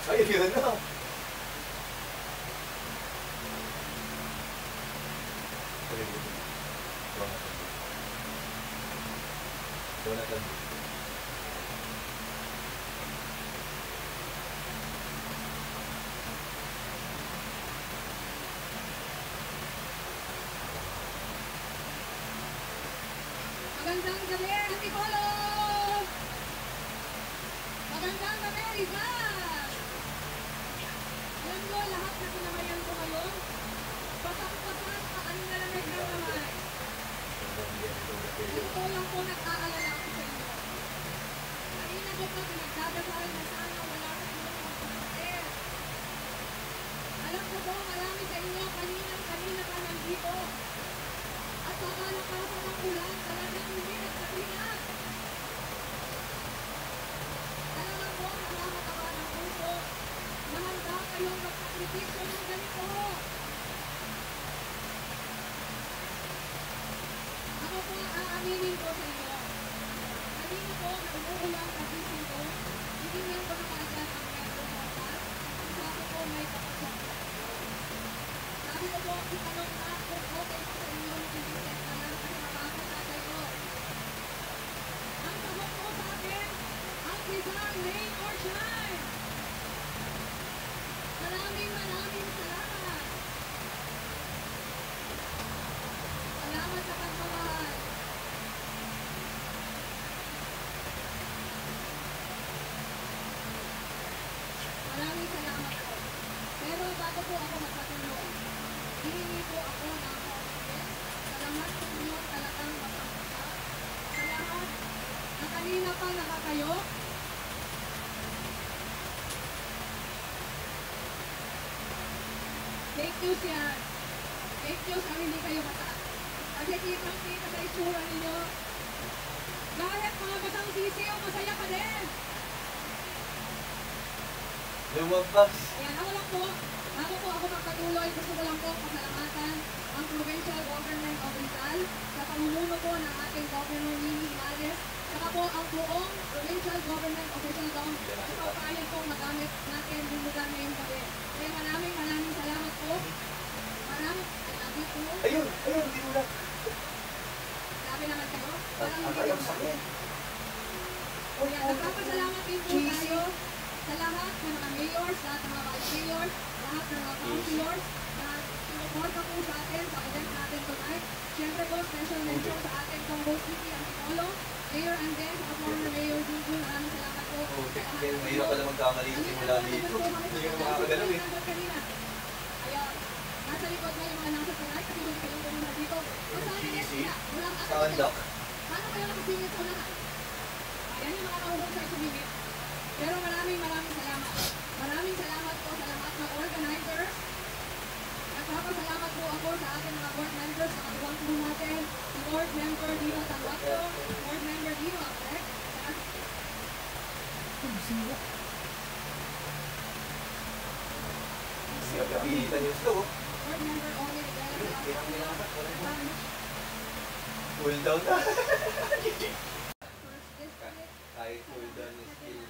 Ay, yun na. Jonathan. Magandang gabi, Antipolo! Magandang gabi, Riza! Alam ko, lahat na pinamayan ko ngayon, patak-patak, paano na lang nagkakamay. Ito lang po nag-aalala ako sa inyo. Kanina ko pa pinagdadasal na sana wala ka inyong magpapatid. Alam ko po, marami sa inyo, kanina ka nandito. At sa kalakasan ng ulan, talagang hindi nagkaklingat. Talaga po, nakamataba ng puso. Mahanda kayong magsakripisyo ng ganito. Ako po, aaminin ko sa inyo. Kanina po, na umuulang kagising ko, hihingan ko na kaagad ang metro hotel. Isa ko po may kapasok. Sabi ko po, itanong na kung okay pa sa inyo yung i-detect na lang kasi makakatatay ko. Ang sagot ko sa akin, ang Rizal, rain or shine. Maraming salamat. Salamat sa pagmamahal. Maraming salamat po. Pero bago po ako magpatuloy, hihingi po ako ng confidence sa lahat ng inyo talagang masakta. Sa lahat na kanina pa nakakayo. Fake news yan. Fake news ang hindi kayo mata. Kasi kitang-kita sa itsura ninyo. Kahit mga batang sisiyo, masaya pa din. Lumabas. Ayan, ako lang po. Bago po ako magpatuloy, gusto ko lang po pasalamatan ang Provincial Government of Rizal sa pamumuno po ng ating Governor Mimi Hilares, saka po ang buong Provincial Government Officialdom sa pagpapayag po magamit natin yung lugar ngayong gabi. Kaya maraming salamat po. Maraming, I love you po. Ayun, hindi mo na. Sabi naman kayo, parang Ang hindi ayaw ko. sakit. Kaya nagpapasalamat din po tayo sa lahat ng mga mayors, lahat ng mga vice mayors, lahat ng mga councilors na sinuporta po sa atin sa event natin tonight. Siyempre po, special mention sa atin kong host city Antipolo, Mayor Andres, sa former Mayor Zuzu, maraming salamat po. Mahirap pala magkamali simula dito. Hindi ka makakagalaw eh. Ayun, nasa likod na yung mga nasa tonight kasi hindi kayo pumunta dito. Masaya sila, walang Sound-dock. paano kayo nakasingit sa unahan? Ayan yung mga nauhusay sumingit. Pero maraming salamat. Maraming salamat po sa lahat ng organizers. Nagpapasalamat po ako sa ating mga board members na katuwang po natin. Si board member Dino Tanguaco, board member Dino Aplec, Kapitan yung slow. board member Oni Rivera, Cool down na. First District, Kahit cool down yung skill